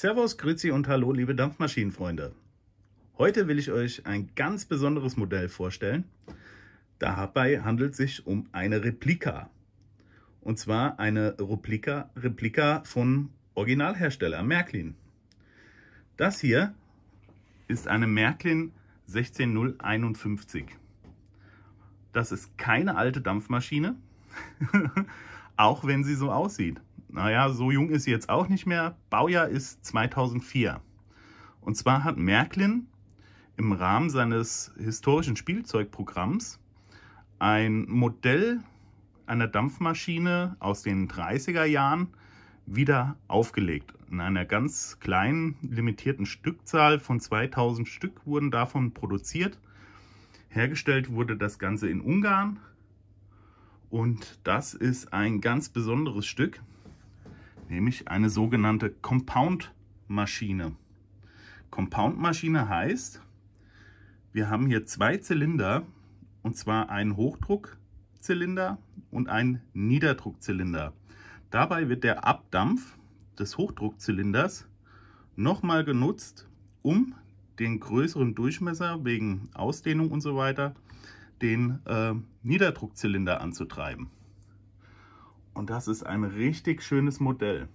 Servus, Grüezi und Hallo, liebe Dampfmaschinenfreunde. Heute will ich euch ein ganz besonderes Modell vorstellen. Dabei handelt es sich um eine Replika. Und zwar eine Replika von Originalhersteller Märklin. Das hier ist eine Märklin 16051. Das ist keine alte Dampfmaschine, auch wenn sie so aussieht. Naja, so jung ist sie jetzt auch nicht mehr. Baujahr ist 2004. Und zwar hat Märklin im Rahmen seines historischen Spielzeugprogramms ein Modell einer Dampfmaschine aus den 30er Jahren wieder aufgelegt. In einer ganz kleinen, limitierten Stückzahl von 2000 Stück wurden davon produziert. Hergestellt wurde das Ganze in Ungarn. Und das ist ein ganz besonderes Stück, nämlich eine sogenannte Compound-Maschine. Compound-Maschine heißt, wir haben hier zwei Zylinder, und zwar einen Hochdruckzylinder und einen Niederdruckzylinder. Dabei wird der Abdampf des Hochdruckzylinders nochmal genutzt, um den größeren Durchmesser wegen Ausdehnung und so weiter, den Niederdruckzylinder anzutreiben. Und das ist ein richtig schönes Modell.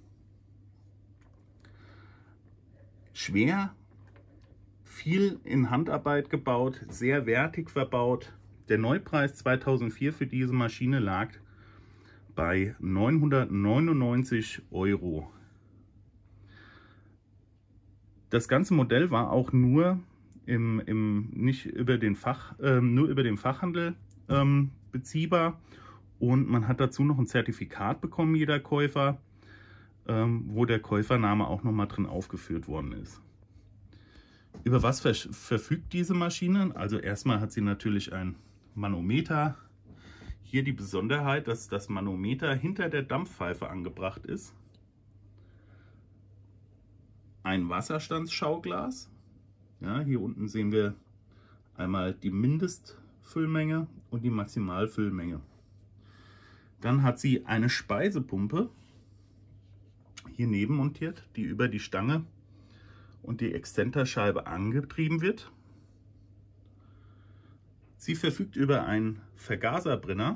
Schwer, viel in Handarbeit gebaut, sehr wertig verbaut. Der Neupreis 2004 für diese Maschine lag bei 999 €. Das ganze Modell war auch nur nicht über den nur über den Fachhandel beziehbar, und man hat dazu noch ein Zertifikat bekommen, jeder Käufer, wo der Käufername auch noch mal drin aufgeführt worden ist. Über was verfügt diese Maschine? Also erstmal hat sie natürlich ein Manometer. Hier die Besonderheit, dass das Manometer hinter der Dampfpfeife angebracht ist. Ein Wasserstandsschauglas. Ja, hier unten sehen wir einmal die Mindestfüllmenge und die Maximalfüllmenge. Dann hat sie eine Speisepumpe hier neben montiert, die über die Stange und die Exzenterscheibe angetrieben wird. Sie verfügt über einen Vergaserbrenner,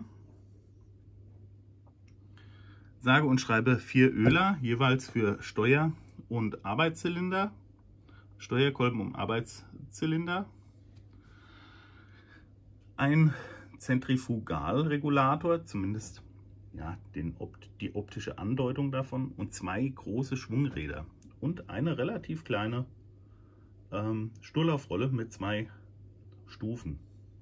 sage und schreibe 4 Öler, jeweils für Steuer- und Arbeitszylinder, Steuerkolben und Arbeitszylinder, ein Zentrifugalregulator, zumindest ja, die optische Andeutung davon, und 2 große Schwungräder und eine relativ kleine Sturlaufrolle mit 2 Stufen.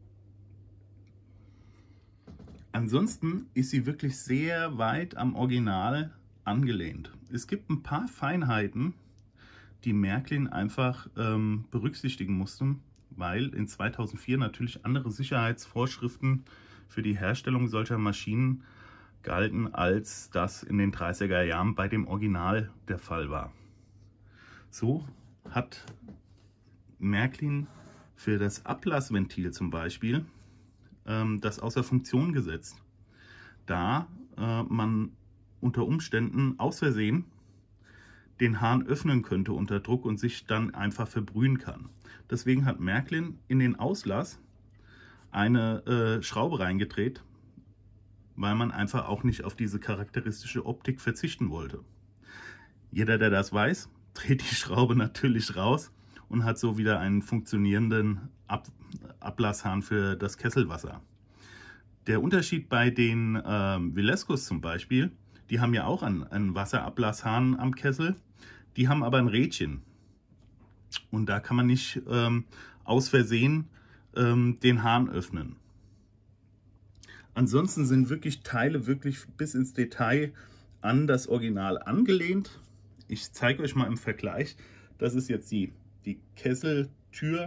Ansonsten ist sie wirklich sehr weit am Original angelehnt. Es gibt ein paar Feinheiten, die Märklin einfach berücksichtigen mussten, weil in 2004 natürlich andere Sicherheitsvorschriften für die Herstellung solcher Maschinen galten, als das in den 30er Jahren bei dem Original der Fall war. So hat Märklin für das Ablassventil zum Beispiel das außer Funktion gesetzt, da man unter Umständen aus Versehen den Hahn öffnen könnte unter Druck und sich dann einfach verbrühen kann. Deswegen hat Märklin in den Auslass eine Schraube reingedreht, weil man einfach auch nicht auf diese charakteristische Optik verzichten wollte. Jeder, der das weiß, dreht die Schraube natürlich raus und hat so wieder einen funktionierenden Ablasshahn für das Kesselwasser. Der Unterschied bei den Vilescos zum Beispiel, die haben ja auch einen Wasserablasshahn am Kessel, die haben aber ein Rädchen. Und da kann man nicht aus Versehen den Hahn öffnen. Ansonsten sind wirklich Teile wirklich bis ins Detail an das Original angelehnt. Ich zeige euch mal im Vergleich. Das ist jetzt die Kesseltür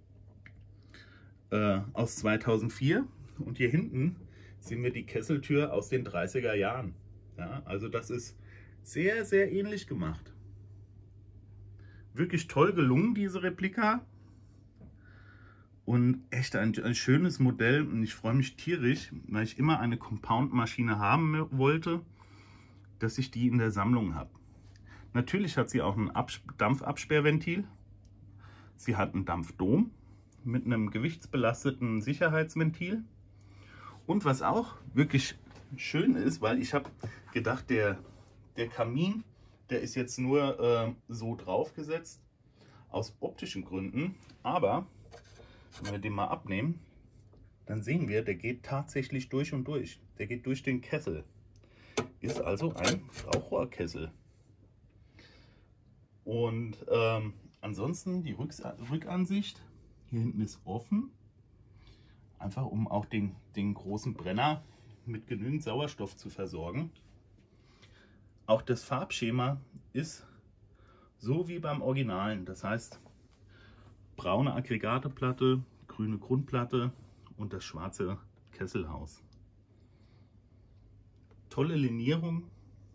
aus 2004. Und hier hinten sehen wir die Kesseltür aus den 30er Jahren. Ja, also das ist sehr, sehr ähnlich gemacht. Wirklich toll gelungen, diese Replika. Und echt ein schönes Modell, und ich freue mich tierisch, weil ich immer eine Compound-Maschine haben wollte, dass ich die in der Sammlung habe. Natürlich hat sie auch ein Dampfabsperrventil. Sie hat einen Dampfdom mit einem gewichtsbelasteten Sicherheitsventil. Und was auch wirklich schön ist, weil ich habe gedacht, der Kamin, der ist jetzt nur so draufgesetzt aus optischen Gründen. Aber wenn wir den mal abnehmen, dann sehen wir, der geht tatsächlich durch und durch. Der geht durch den Kessel. Ist also ein Rauchrohrkessel. Und ansonsten die Rückansicht. Hier hinten ist offen. Einfach um auch den großen Brenner mit genügend Sauerstoff zu versorgen. Auch das Farbschema ist so wie beim Originalen. Das heißt, braune Aggregateplatte, grüne Grundplatte und das schwarze Kesselhaus. Tolle Linierung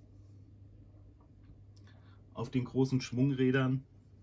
auf den großen Schwungrädern.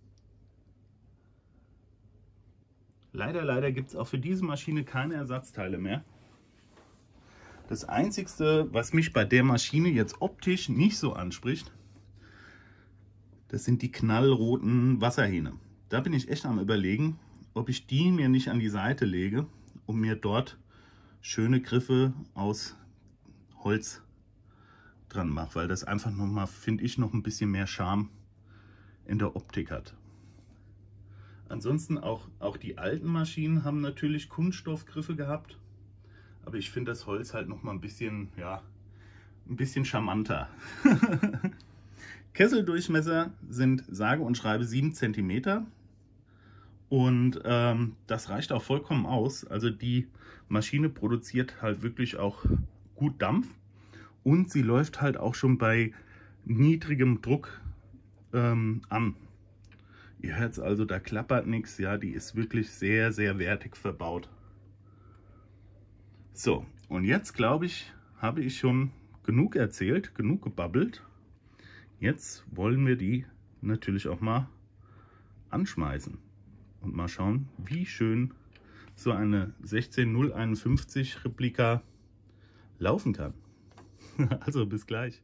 Leider gibt es auch für diese Maschine keine Ersatzteile mehr. Das Einzige, was mich bei der Maschine jetzt optisch nicht so anspricht, das sind die knallroten Wasserhähne. Da bin ich echt am Überlegen, ob ich die mir nicht an die Seite lege und mir dort schöne Griffe aus Holz dran mache, weil das einfach nochmal, finde ich, noch ein bisschen mehr Charme in der Optik hat. Ansonsten auch die alten Maschinen haben natürlich Kunststoffgriffe gehabt, aber ich finde das Holz halt noch mal ein bisschen, ja, ein bisschen charmanter. Kesseldurchmesser sind sage und schreibe 7 cm und das reicht auch vollkommen aus. Also die Maschine produziert halt wirklich auch gut Dampf und sie läuft halt auch schon bei niedrigem Druck an. Ihr hört es also, da klappert nichts, ja, die ist wirklich sehr, sehr wertig verbaut. So, und jetzt glaube ich, habe ich schon genug erzählt, genug gebabbelt. Jetzt wollen wir die natürlich auch mal anschmeißen und mal schauen, wie schön so eine 16051 Replika laufen kann. Also bis gleich.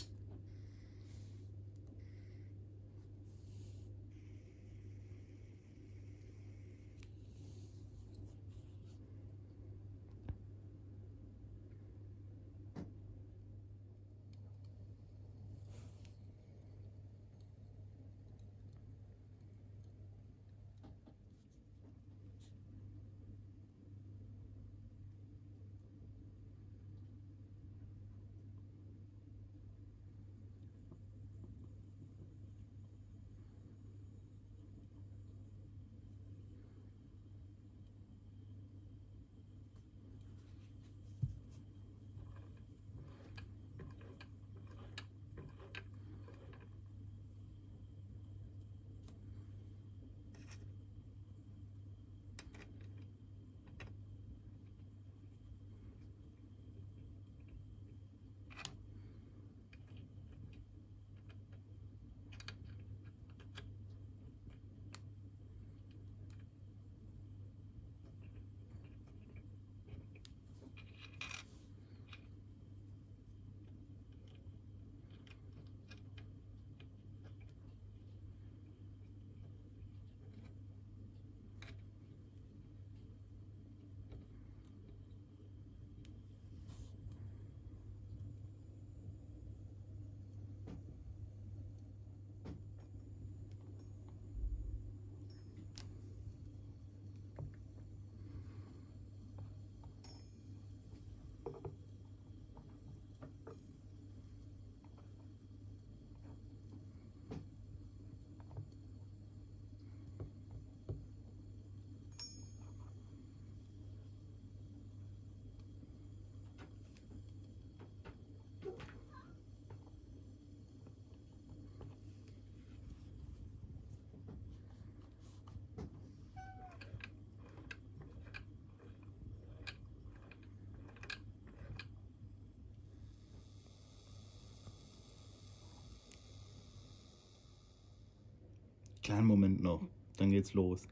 Kleinen Moment noch, dann geht's los.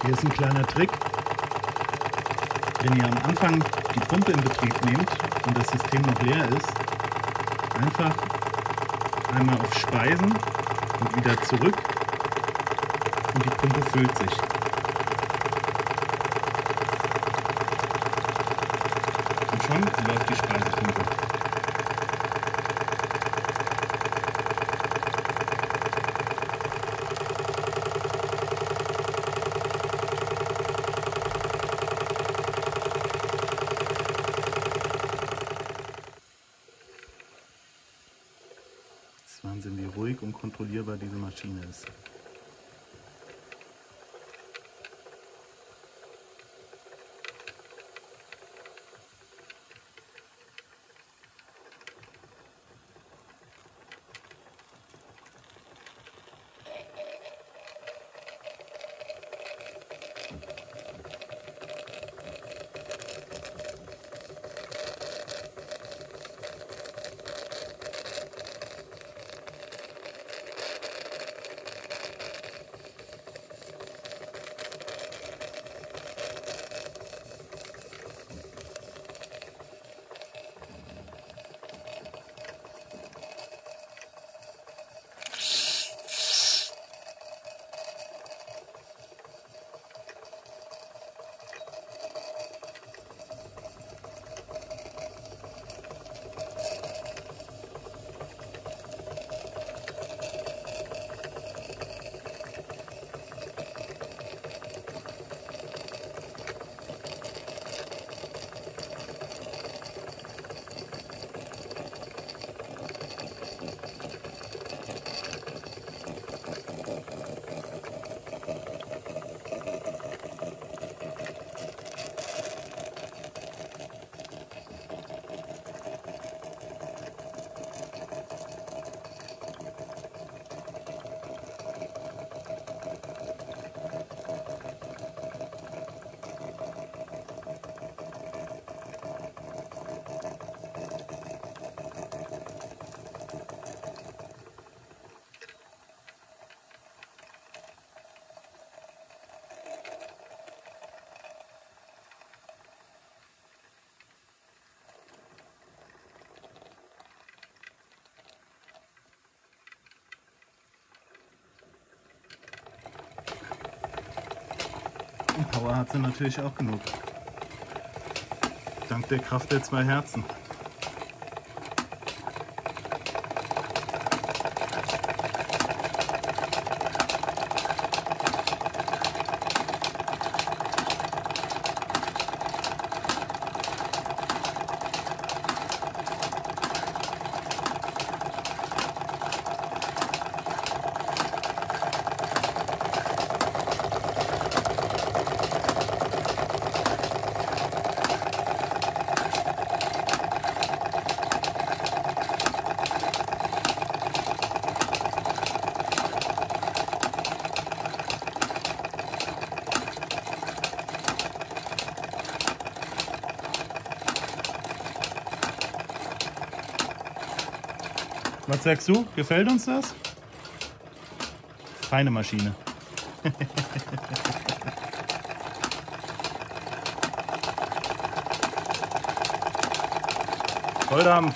Hier ist ein kleiner Trick. Wenn ihr am Anfang die Pumpe in Betrieb nehmt und das System noch leer ist, einfach einmal auf Speisen und wieder zurück und die Pumpe füllt sich. Und schon läuft die Speisepumpe. Das ist Wahnsinn, wie ruhig und kontrollierbar diese Maschine ist. Und Power hat sie natürlich auch genug. Dank der Kraft der zwei Herzen. Was sagst du? Gefällt uns das? Feine Maschine. Volldampf.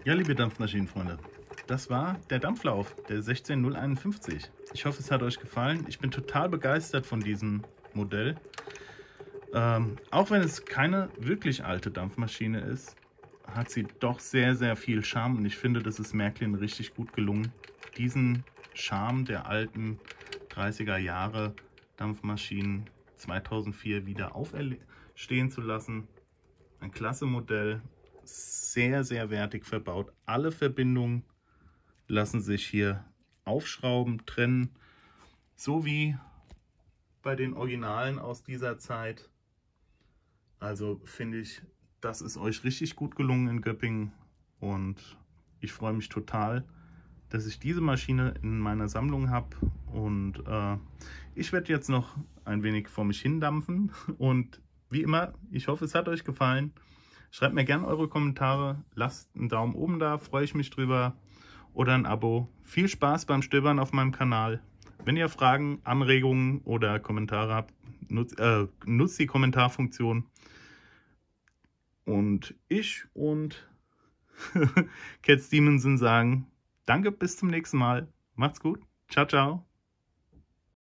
Ja, liebe Dampfmaschinenfreunde, das war der Dampflauf, der 16051. Ich hoffe, es hat euch gefallen. Ich bin total begeistert von diesem Modell. Auch wenn es keine wirklich alte Dampfmaschine ist, hat sie doch sehr, sehr viel Charme. Und ich finde, das ist Märklin richtig gut gelungen, diesen Charme der alten 30er Jahre Dampfmaschinen 2004 wieder auferstehen zu lassen. Ein klasse Modell, sehr, sehr wertig verbaut. Alle Verbindungen lassen sich hier aufschrauben, trennen, so wie bei den Originalen aus dieser Zeit. Also finde ich, das ist euch richtig gut gelungen in Göppingen und ich freue mich total, dass ich diese Maschine in meiner Sammlung habe. Und ich werde jetzt noch ein wenig vor mich hin dampfen und wie immer, ich hoffe, es hat euch gefallen. Schreibt mir gerne eure Kommentare, lasst einen Daumen oben da, freue ich mich drüber, oder ein Abo. Viel Spaß beim Stöbern auf meinem Kanal. Wenn ihr Fragen, Anregungen oder Kommentare habt, nutzt die Kommentarfunktion. Und ich und Cat Stevenson sagen, danke, bis zum nächsten Mal. Macht's gut. Ciao, ciao.